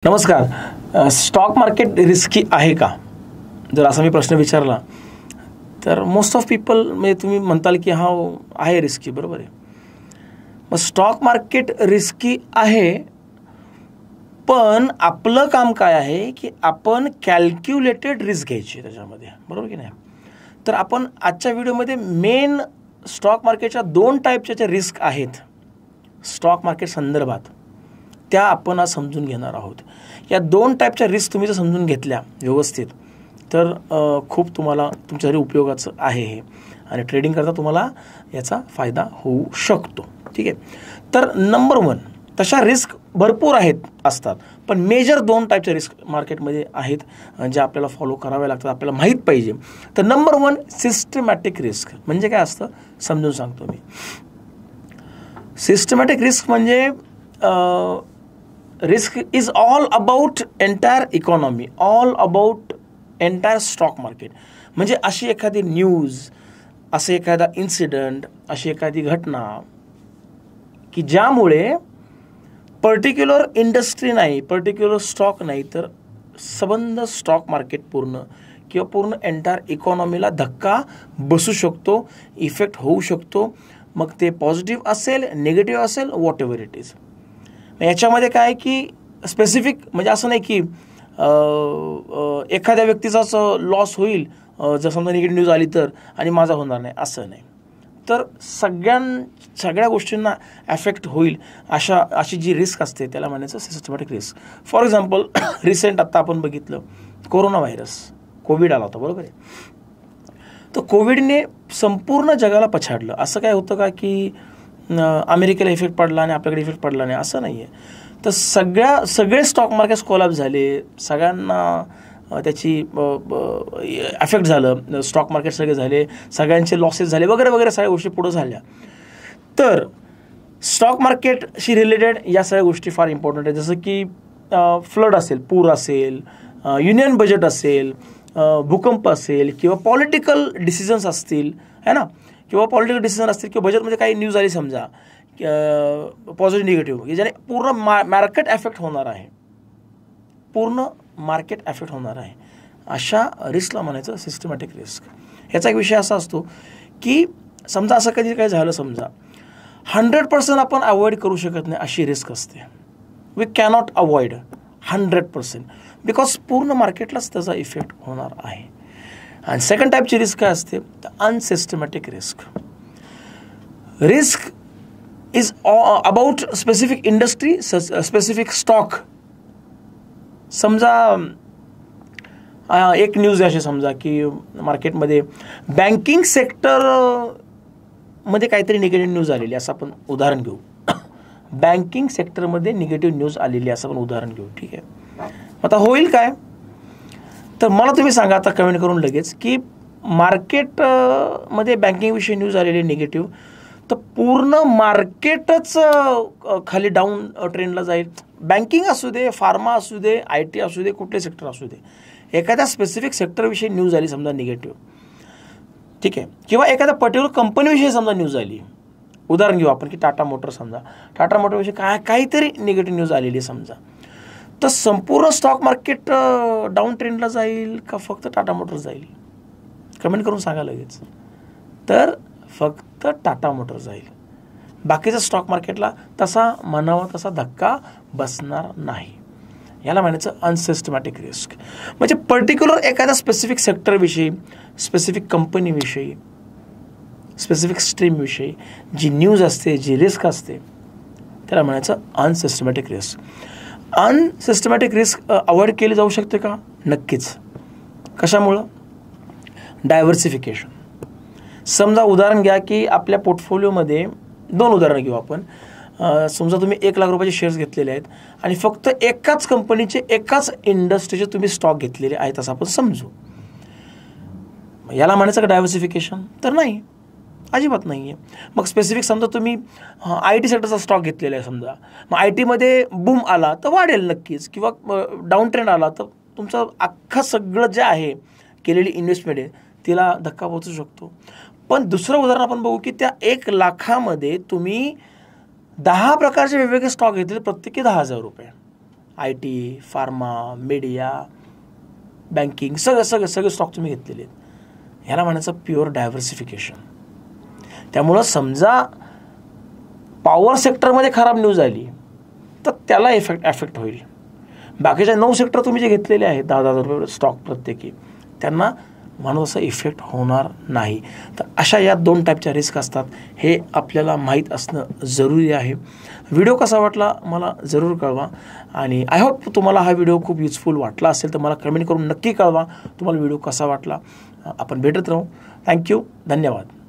नमस्कार. Stock market risky आहे का, जर असा मी प्रश्न विचारला तर मोस्ट ऑफ पीपल म्हणजे तुम्ही म्हणताल की हा आहे रिस्की, बरोबर आहे. मग स्टॉक मार्केट रिस्की आहे, पण आपलं काम काय आहे की आपण कॅल्क्युलेटेड रिस्क घ्यायची त्याच्यामध्ये, बरोबर की नाही. तर आपण आजच्या व्हिडिओमध्ये मेन स्टॉक मार्केटच्या 2 टाईपच्या ज्या रिस्क आहेत स्टॉक मार्केट संदर्भात, त्या आपण आज समजून घेणार आहोत. या 2 टाईपच्या रिस्क तुम्ही जर समजून घेतल्या व्यवस्थित तर खूप तुम्हाला तुमच्यासाठी उपयोगाचं आहे हे, आणि ट्रेडिंग करता तुम्हाला याचा फायदा होऊ शकतो. ठीक आहे. तर नंबर 1, तशा रिस्क भरपूर असतात, पण मेजर 2 टाईपच्या रिस्क मार्केटमध्ये आहेत ज्या आपल्याला फॉलो कराव्या लागतात, आपल्याला माहीत पाहिजे. तर नंबर 1 सिस्टमॅटिक रिस्क म्हणजे काय असतं समजून सांगतो मी. सिस्टमॅटिक रिस्क म्हणजे risk is all about entire economy, all about entire stock market. म्हणजे अशी एखादी न्यूज, असे एखादा इन्सिडंट, अशी एखादी घटना की ज्यामुळे पर्टिक्युलर इंडस्ट्री नाही, पर्टिक्युलर स्टॉक नाही, तर संबंध स्टॉक मार्केट पूर्ण किंवा पूर्ण एंटायर इकॉनॉमीला धक्का बसू शकतो, इफेक्ट होऊ शकतो. मग ते पॉझिटिव्ह असेल, निगेटिव्ह असेल, व्हॉट एव्हर इट इज. याच्यामध्ये काय की स्पेसिफिक म्हणजे असं नाही की एखाद्या व्यक्तीचाच लॉस होईल जर समजा निगेटिव्ह न्यूज आली तर, आणि माझा होणार नाही, असं नाही. तर सगळ्या गोष्टींना ॲफेक्ट होईल अशी जी रिस्क असते त्याला म्हणायचं systematic risk. For example recent आत्ता आपण बघितलं कोरोना व्हायरस, कोविड आला होता, बरोबर आहे. तर कोविडने संपूर्ण जगाला पछाडलं. असं काय होतं का की अमेरिकेला इफेक्ट पडला आणि आपल्याकडे इफेक्ट पडला नाही, असं नाही आहे. तर सगळे स्टॉक मार्केट्स कोलॅप्स झाले, सगळ्यांना त्याची अफेक्ट झालं, स्टॉक मार्केट सगळे झाले, सगळ्यांचे लॉसेस झाले वगैरे वगैरे, सगळ्या गोष्टी पुढं झाल्या. तर स्टॉक मार्केटशी रिलेटेड या सगळ्या गोष्टी फार इम्पॉर्टंट आहेत. जसं की फ्लड असेल, पूर असेल, युनियन बजेट असेल, भूकंप असेल, किंवा पॉलिटिकल डिसिजन्स असतील, है ना, किंवा पॉलिटिकल डिसिजन असतील, किंवा बजेटमध्ये काही न्यूज आली समजा पॉझिटिव्ह निगेटिव्ह, की ज्याने पूर्ण मार्केट ॲफेक्ट होणार आहे, पूर्ण मार्केट ॲफेक्ट होणार आहे, अशा रिस्कला म्हणायचं सिस्टमॅटिक रिस्क. ह्याचा एक विषय असा असतो की समजा असं कधी काही झालं, समजा 100% आपण अवॉइड करू शकत नाही अशी रिस्क असते. वी कॅनॉट अवॉइड 100% बिकॉज पूर्ण मार्केटलाच त्याचा इफेक्ट होणार आहे. आणि सेकंड टाईपची रिस्क काय असते, तर unsystematic risk. Risk is about specific industry, specific stock. समजा एक न्यूज अशी समजा की मार्केटमध्ये बँकिंग सेक्टरमध्ये काहीतरी निगेटिव्ह न्यूज आलेली, असं आपण उदाहरण घेऊ. बँकिंग सेक्टरमध्ये निगेटिव्ह न्यूज आलेली असं आपण उदाहरण घेऊ. ठीक आहे. आता होईल काय, तर मला तुम्ही सांगा आता कमेंट करून लगेच की मार्केटमध्ये बँकिंगविषयी न्यूज आलेली निगेटिव्ह, तर पूर्ण मार्केटच खाली डाऊन ट्रेंडला जाईल. बँकिंग असू दे, फार्मा असू दे, IT असू दे, कुठले सेक्टर असू दे, एखाद्या स्पेसिफिक सेक्टरविषयी न्यूज आली समजा निगेटिव्ह, ठीक आहे, किंवा एखाद्या पर्टिक्युलर कंपनीविषयी समजा न्यूज आली, उदाहरण घेऊ आपण की टाटा मोटर, समजा टाटा मोटरविषयी काहीतरी निगेटिव्ह न्यूज आलेली समजा, तर संपूर्ण स्टॉक मार्केट डाऊन ट्रेंडला जाईल का फक्त टाटा मोटर जाईल? कमेंट करून सांगा लगेच. तर फक्त टाटा मोटर जाईल, बाकीचं स्टॉक मार्केटला तसा म्हणावा तसा धक्का बसणार नाही. याला म्हणायचं अनसिस्टमॅटिक रिस्क. म्हणजे पर्टिक्युलर एखाद्या स्पेसिफिक सेक्टरविषयी, स्पेसिफिक कंपनीविषयी, स्पेसिफिक स्ट्रीमविषयी जी न्यूज असते, जी रिस्क असते, त्याला म्हणायचं unsystematic risk. Unsystematic risk avoid केली जाऊ शकते का? नक्कीच. कशामुळं? डायव्हर्सिफिकेशन. समजा उदाहरण घ्या की आपल्या पोर्टफोलिओमध्ये 2 उदाहरणं घेऊ आपण. समजा तुम्ही 1 लाख रुपयाचे शेअर्स घेतलेले आहेत आणि फक्त एकाच कंपनीचे, एकाच इंडस्ट्रीचे तुम्ही स्टॉक घेतलेले आहेत असं आपण समजू. याला म्हणायचं का डायव्हर्सिफिकेशन? तर नाही, अजिबात नाही आहे. मग स्पेसिफिक समजा तुम्ही IT सेक्टरचा स्टॉक घेतलेला आहे समजा, मग ITमध्ये बूम आला तर वाढेल नक्कीच, किंवा डाऊन ट्रेंड आला तर तुमचं अख्खं सगळं जे आहे केलेली इन्व्हेस्टमेंट आहे तिला धक्का पोहोचू शकतो. पण दुसरं उदाहरण आपण बघू की त्या 1 लाखामध्ये तुम्ही 10 प्रकारचे वेगवेगळे स्टॉक घेतले, प्रत्येकी 10,000 रुपये. IT, फार्मा, मीडिया, बँकिंग, सगळे स्टॉक तुम्ही घेतलेले आहेत. ह्याला म्हणायचं प्युअर डायव्हर्सिफिकेशन. त्यामुळं समजा पॉवर सेक्टरमध्ये खराब न्यूज आली तर त्याला ॲफेक्ट होईल. बाकीच्या 9 सेक्टर तुम्ही जे घेतलेले आहेत 10,000 रुपये स्टॉक प्रत्येकी, त्यांना म्हणून असं इफेक्ट होणार नाही. तर अशा या 2 टाईपच्या रिस्क असतात, हे आपल्याला माहीत असणं जरुरी आहे. व्हिडिओ कसा वाटला मला जरूर कळवा आणि आय होप तुम्हाला हा व्हिडिओ खूप युजफुल वाटला असेल तर मला कमेंट करून नक्की कळवा तुम्हाला व्हिडिओ कसा वाटला. आपण भेटत राहू. थँक्यू. धन्यवाद.